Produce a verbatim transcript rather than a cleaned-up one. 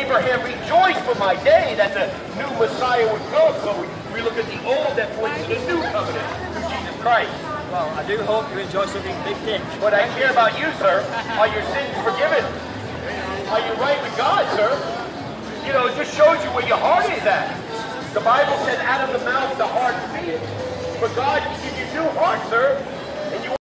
Abraham rejoiced for my day that the new Messiah would come. So we, we look at the old that points to the new covenant through Jesus Christ. Well, I do hope you enjoy something big things. But I care about you, sir. Are your sins forgiven? Are you right with God, sir? You know, it just shows you where your heart is at. The Bible says out of the mouth the heart speaks. But God can give you a new heart, sir.